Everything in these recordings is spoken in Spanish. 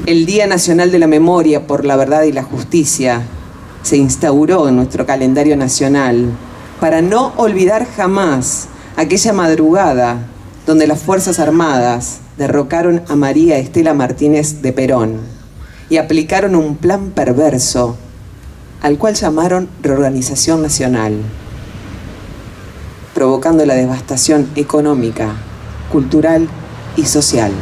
El Día Nacional de la Memoria por la Verdad y la Justicia se instauró en nuestro calendario nacional para no olvidar jamás aquella madrugada donde las Fuerzas Armadas derrocaron a María Estela Martínez de Perón y aplicaron un plan perverso al cual llamaron reorganización nacional, provocando la devastación económica, cultural y social.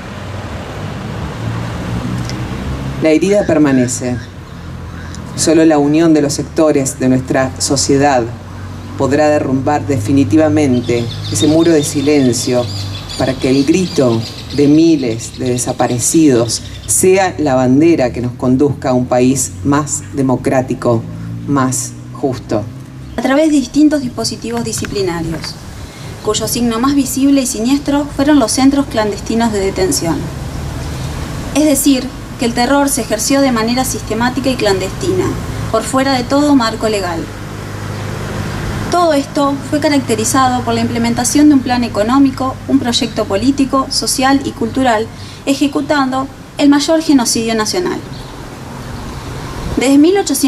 La herida permanece. Solo la unión de los sectores de nuestra sociedad podrá derrumbar definitivamente ese muro de silencio para que el grito de miles de desaparecidos sea la bandera que nos conduzca a un país más democrático, más justo. A través de distintos dispositivos disciplinarios, cuyo signo más visible y siniestro fueron los centros clandestinos de detención. Es decir, que el terror se ejerció de manera sistemática y clandestina, por fuera de todo marco legal. Todo esto fue caracterizado por la implementación de un plan económico, un proyecto político, social y cultural, ejecutando el mayor genocidio nacional. Desde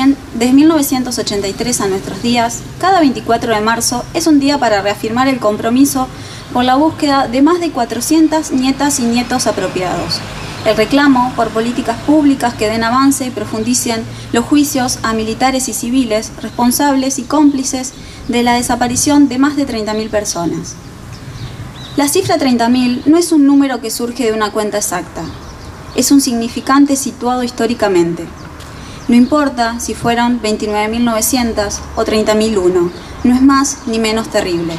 1983 a nuestros días, cada 24 de marzo es un día para reafirmar el compromiso por la búsqueda de más de 400 nietas y nietos apropiados. El reclamo por políticas públicas que den avance y profundicen los juicios a militares y civiles responsables y cómplices de la desaparición de más de 30.000 personas. La cifra 30.000 no es un número que surge de una cuenta exacta, es un significante situado históricamente. No importa si fueron 29.900 o 30.001, no es más ni menos terrible.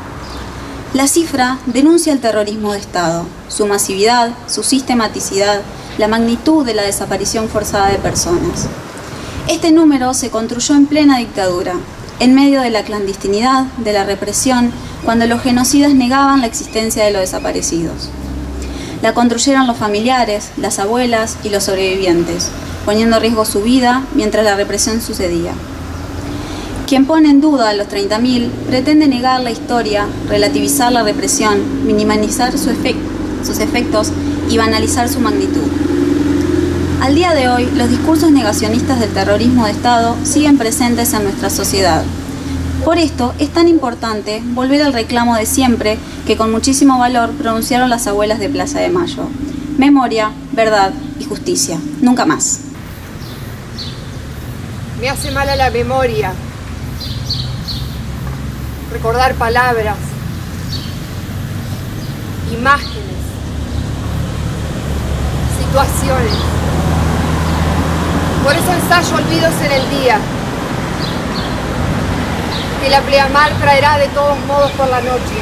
La cifra denuncia el terrorismo de Estado, su masividad, su sistematicidad, la magnitud de la desaparición forzada de personas. Este número se construyó en plena dictadura, en medio de la clandestinidad, de la represión, cuando los genocidas negaban la existencia de los desaparecidos. La construyeron los familiares, las abuelas y los sobrevivientes, poniendo en riesgo su vida mientras la represión sucedía. Quien pone en duda a los 30.000 pretende negar la historia, relativizar la represión, minimizar sus efectos y banalizar su magnitud. Al día de hoy, los discursos negacionistas del terrorismo de Estado siguen presentes en nuestra sociedad. Por esto es tan importante volver al reclamo de siempre que con muchísimo valor pronunciaron las abuelas de Plaza de Mayo. Memoria, verdad y justicia. Nunca más. Me hace mal a la memoria recordar palabras, imágenes, situaciones. Por eso ensayo olvidos en el día, que la pleamar traerá de todos modos por la noche.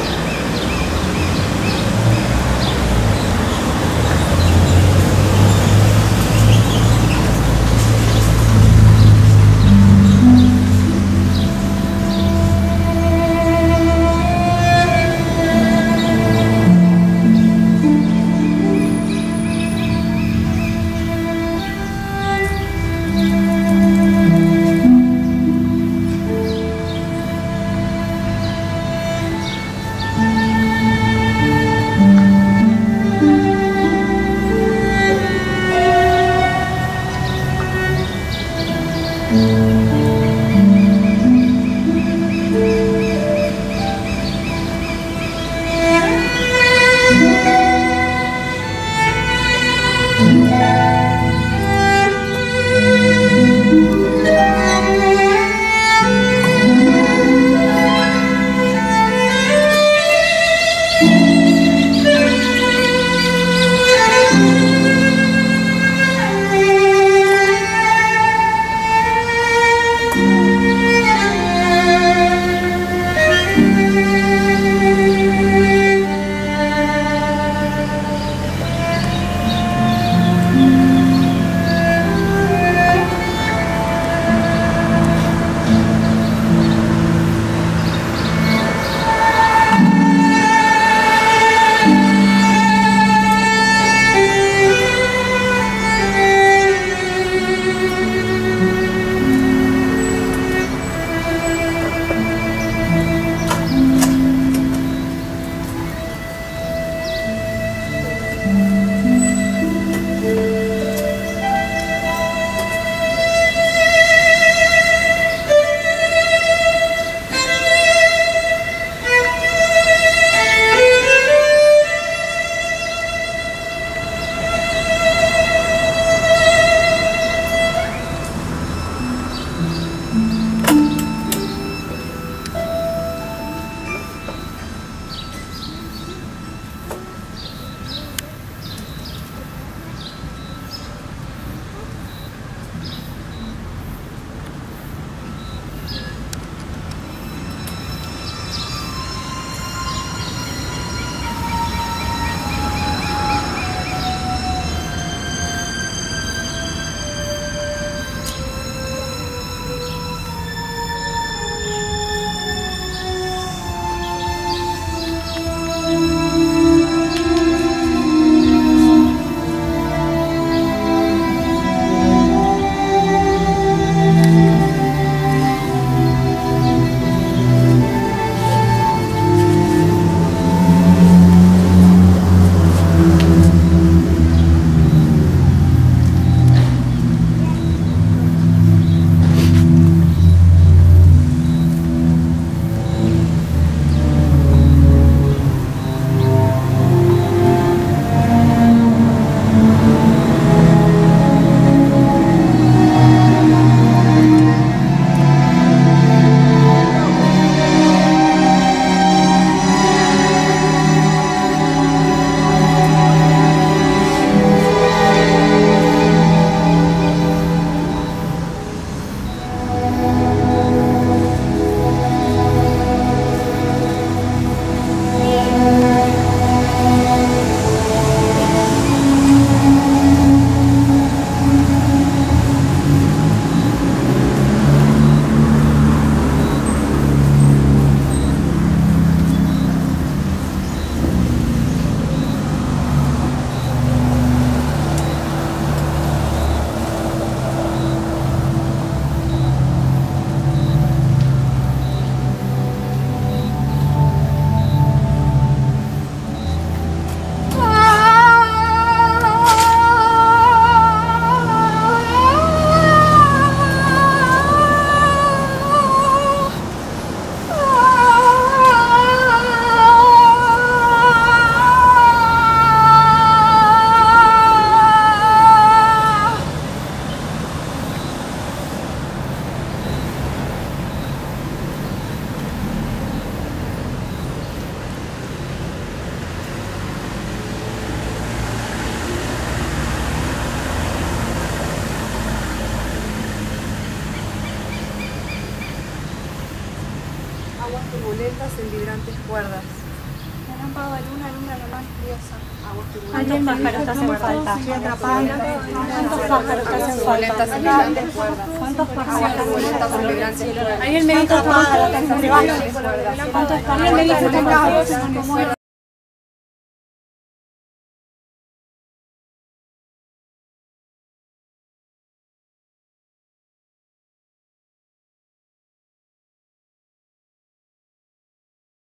turbulentas en vibrantes cuerdas. Relámpago de luna, alumbra la más furiosa. ¿Cuántos pájaros te hacen falta? Estoy atrapada. ¿Cuántos pájaros te hacen falta? ¿Cuántos pájaros Turbulentas en vibrantes cuerdas. Alguien me dijo atrapada, la tengo privada. ¿Cuántos pájaros te hacen falta?